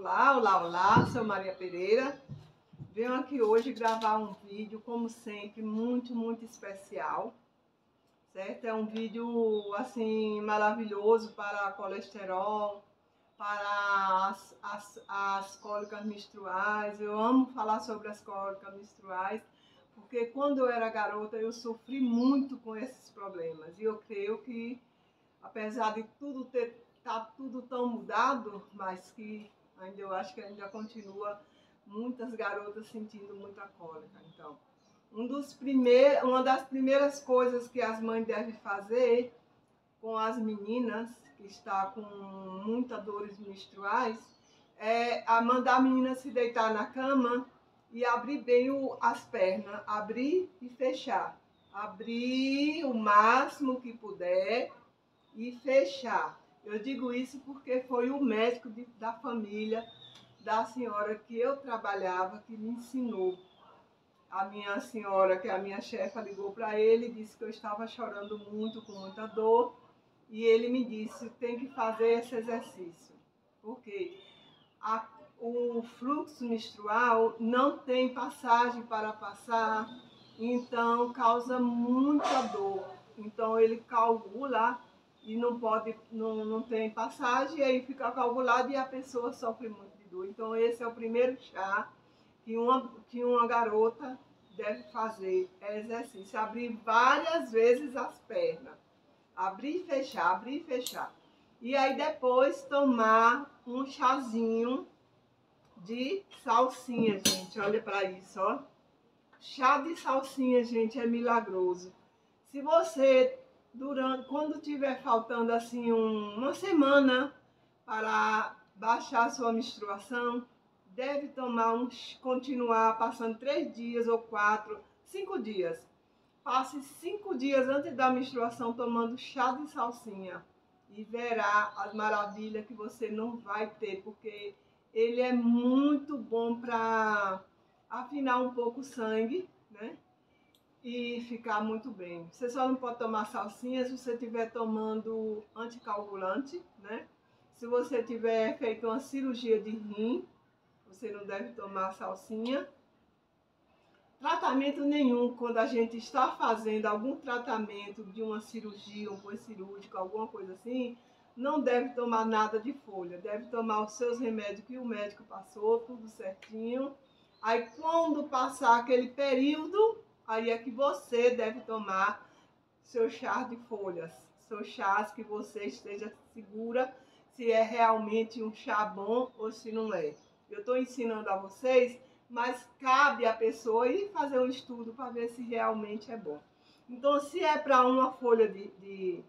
Olá, olá, olá, sou Maria Pereira. Venho aqui hoje gravar um vídeo, como sempre, muito especial, certo? É um vídeo, assim, maravilhoso para colesterol, para as cólicas menstruais. Eu amo falar sobre as cólicas menstruais, porque quando eu era garota eu sofri muito com esses problemas. E eu creio que, apesar de tudo tá tudo tão mudado, mas que ainda eu acho que ainda continua muitas garotas sentindo muita cólica. Então, uma das primeiras coisas que as mães devem fazer com as meninas que está com muitas dores menstruais é mandar a menina se deitar na cama e abrir bem as pernas, abrir e fechar. Abrir o máximo que puder e fechar. Eu digo isso porque foi o médico da família da senhora que eu trabalhava que me ensinou. A minha senhora, que é a minha chefa, ligou para ele e disse que eu estava chorando muito, com muita dor, e ele me disse, tem que fazer esse exercício, porque o fluxo menstrual não tem passagem para passar, então causa muita dor. Então ele calcula e não tem passagem, e aí fica calculado e a pessoa sofre muito de dor. Então esse é o primeiro chá que uma garota deve fazer, é exercício, abrir várias vezes as pernas, abrir e fechar, abrir e fechar. E aí depois tomar um chazinho de salsinha, gente, olha para isso, ó. Chá de salsinha, gente, é milagroso. Se você, quando tiver faltando assim uma semana para baixar a sua menstruação, deve continuar passando 3 dias ou 4, 5 dias. Passe 5 dias antes da menstruação tomando chá de salsinha e verá as maravilhas que você não vai ter, porque ele é muito bom para afinar um pouco o sangue, né? E ficar muito bem. Você só não pode tomar salsinha se você estiver tomando anticoagulante, né? Se você tiver feito uma cirurgia de rim, você não deve tomar salsinha. Tratamento nenhum, quando a gente está fazendo algum tratamento de uma cirurgia, um pós-cirúrgico, alguma coisa assim, não deve tomar nada de folha. Deve tomar os seus remédios que o médico passou, tudo certinho. Aí quando passar aquele período, aí é que você deve tomar seu chá de folhas, seus chás que você esteja segura se é realmente um chá bom ou se não é. Eu estou ensinando a vocês, mas cabe a pessoa ir fazer um estudo para ver se realmente é bom. Então, se é para uma folha de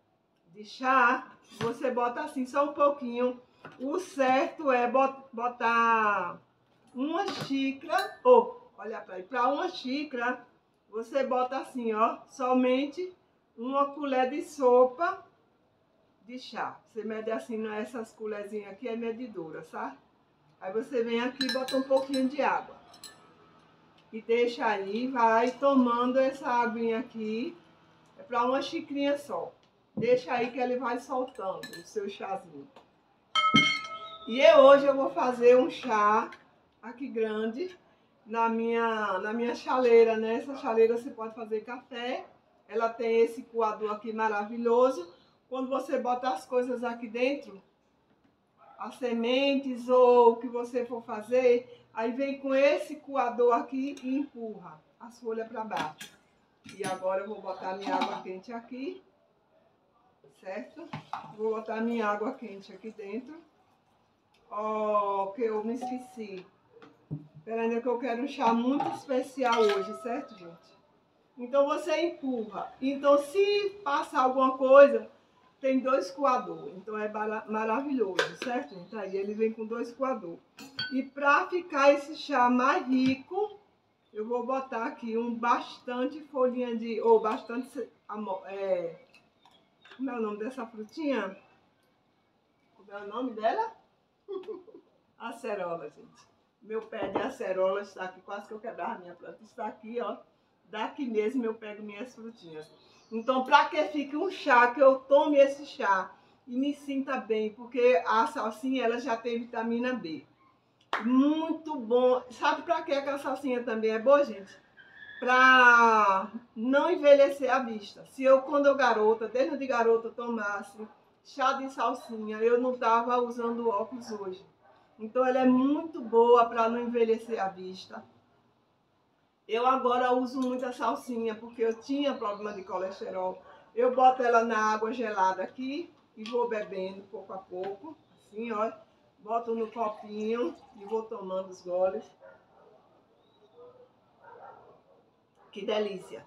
chá, você bota assim só um pouquinho. O certo é botar uma xícara, olha para uma xícara, você bota assim, ó, somente uma colher de sopa de chá. Você mede assim, essas colherzinhas aqui é medidora, sabe? Aí você vem aqui e bota um pouquinho de água. E deixa aí, vai tomando essa aguinha aqui, é para uma xicrinha só. Deixa aí que ele vai soltando o seu chazinho. E hoje eu vou fazer um chá aqui grande na minha chaleira, né? Essa chaleira você pode fazer café. Ela tem esse coador aqui maravilhoso. Quando você bota as coisas aqui dentro, as sementes ou o que você for fazer, aí vem com esse coador aqui e empurra as folhas para baixo. E agora eu vou botar minha água quente aqui, certo? Vou botar minha água quente aqui dentro. Ó, que eu me esqueci. Espera ainda que eu quero um chá muito especial hoje, certo, gente? Então você empurra. Então se passar alguma coisa, tem 2 coadores. Então é maravilhoso, certo, gente? Aí ele vem com 2 coadores. E para ficar esse chá mais rico, eu vou botar aqui bastante folhinha de... bastante... como é o nome dessa frutinha? Como é o nome dela? Acerola, gente. Meu pé de acerola está aqui, quase que eu quebrava a minha planta. Está aqui, ó. Daqui mesmo eu pego minhas frutinhas. Então, para que fique um chá, que eu tome esse chá e me sinta bem, porque a salsinha ela já tem vitamina B. Muito bom. Sabe para que a salsinha também é boa, gente? Para não envelhecer a vista. Se eu, quando eu garota, desde de garota, tomasse chá de salsinha, eu não tava usando óculos hoje. Então ela é muito boa para não envelhecer a vista. Eu agora uso muita salsinha porque eu tinha problema de colesterol. Eu boto ela na água gelada aqui e vou bebendo pouco a pouco, assim, ó. Boto no copinho e vou tomando os goles. Que delícia!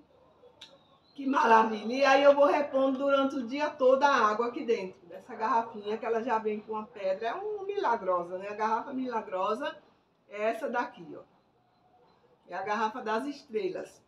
Que maravilha! E aí eu vou repondo durante o dia todo a água aqui dentro dessa garrafinha, que ela já vem com uma pedra. É um milagrosa, né? A garrafa milagrosa é essa daqui, ó. É a garrafa das estrelas.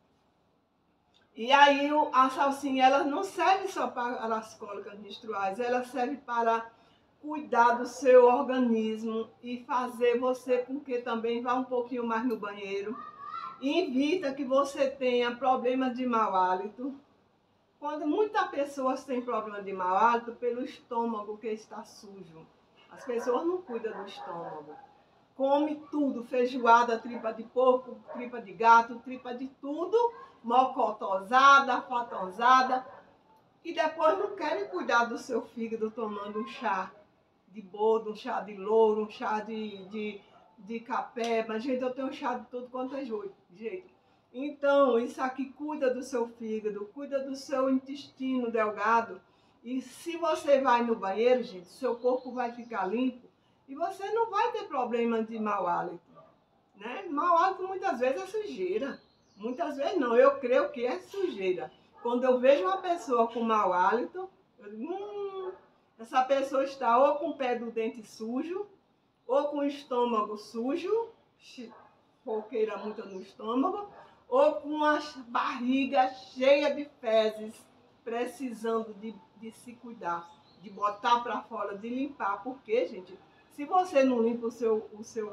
E aí a salsinha, ela não serve só para as cólicas menstruais, ela serve para cuidar do seu organismo e fazer você com que também vá um pouquinho mais no banheiro. E evita que você tenha problemas de mau hálito. Quando muitas pessoas têm problema de mau hálito pelo estômago que está sujo. As pessoas não cuidam do estômago. Come tudo, feijoada, tripa de porco, tripa de gato, tripa de tudo, mocotosada, fatosada, e depois não querem cuidar do seu fígado tomando um chá de boldo, um chá de louro, um chá de capé. Mas, gente, eu tenho chá de tudo quanto é jeito. Então, isso aqui cuida do seu fígado, cuida do seu intestino delgado. E se você vai no banheiro, gente, seu corpo vai ficar limpo e você não vai ter problema de mau hálito, né? Mau hálito muitas vezes é sujeira. Muitas vezes não, eu creio que é sujeira. Quando eu vejo uma pessoa com mau hálito, eu digo, essa pessoa está ou com o pé do dente sujo, ou com o estômago sujo, foqueira muita no estômago, ou com a barriga cheia de fezes, precisando de se cuidar, de botar para fora, de limpar. Porque, gente, se você não limpa o seu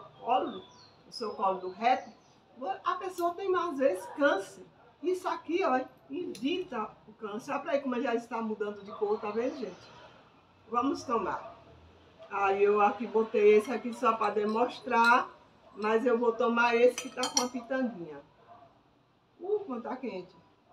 colo do reto, a pessoa tem às vezes câncer. Isso aqui, ó, evita o câncer. Olha para aí como já está mudando de cor, tá vendo, gente? Vamos tomar. Aí eu aqui botei esse aqui só para demonstrar, mas eu vou tomar esse que tá com a pitanguinha. Como tá quente.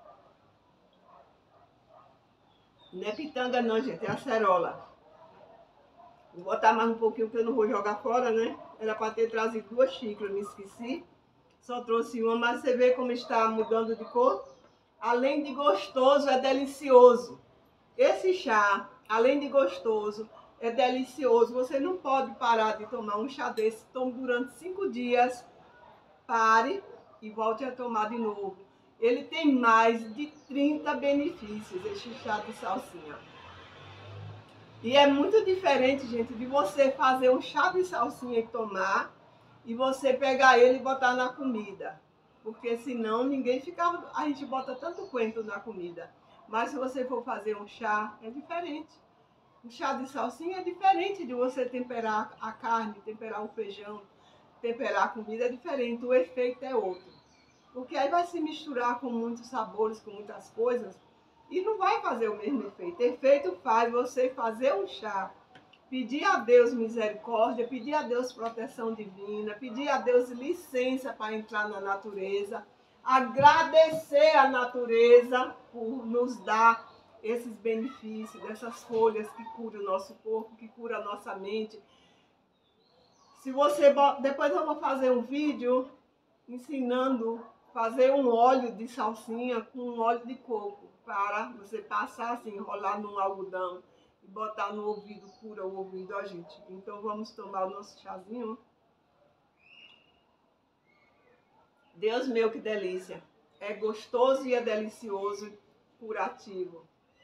Não é pitanga não, gente, é acerola. Vou botar mais um pouquinho porque eu não vou jogar fora, né? Era para ter trazido 2 xícaras, me esqueci. Só trouxe uma, mas você vê como está mudando de cor? Além de gostoso, é delicioso. Esse chá, além de gostoso, é delicioso. Você não pode parar de tomar um chá desse. Tome durante 5 dias, pare e volte a tomar de novo. Ele tem mais de 30 benefícios, esse chá de salsinha. E é muito diferente, gente, de você fazer um chá de salsinha e tomar, e você pegar ele e botar na comida. Porque senão ninguém ficava... A gente bota tanto coentro na comida. Mas se você for fazer um chá, é diferente. O chá de salsinha é diferente de você temperar a carne, temperar o feijão, temperar a comida, é diferente. O efeito é outro. Porque aí vai se misturar com muitos sabores, com muitas coisas, e não vai fazer o mesmo efeito. Efeito faz você fazer um chá, pedir a Deus misericórdia, pedir a Deus proteção divina, pedir a Deus licença para entrar na natureza, agradecer a natureza por nos dar esses benefícios, dessas folhas que curam o nosso corpo, que curam a nossa mente. Se você... Depois eu vou fazer um vídeo ensinando a fazer um óleo de salsinha com um óleo de coco, para você passar assim, enrolar num algodão e botar no ouvido, cura o ouvido, ó, gente. Então vamos tomar o nosso chazinho. Deus meu, que delícia! É gostoso e é delicioso, curativo.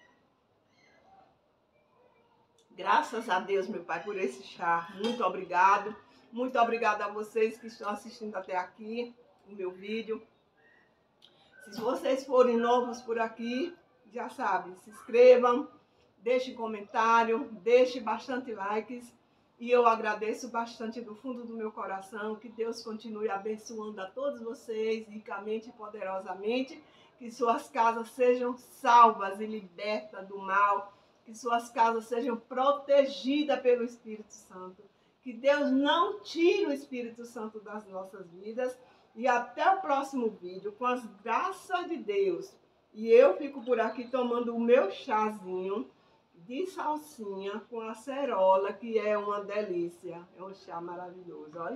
Graças a Deus, meu Pai, por esse chá. Muito obrigado. Muito obrigada a vocês que estão assistindo até aqui o meu vídeo. Se vocês forem novos por aqui, já sabem, se inscrevam, deixem comentário, deixem bastante likes. E eu agradeço bastante do fundo do meu coração. Que Deus continue abençoando a todos vocês, ricamente e poderosamente. Que suas casas sejam salvas e libertas do mal. Que que suas casas sejam protegidas pelo Espírito Santo. Que Deus não tire o Espírito Santo das nossas vidas. E até o próximo vídeo, com as graças de Deus. E eu fico por aqui tomando o meu chazinho de salsinha com acerola, que é uma delícia. É um chá maravilhoso, olha.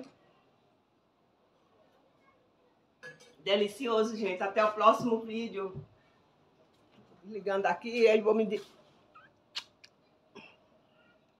Delicioso, gente. Até o próximo vídeo. Ligando aqui, aí vou me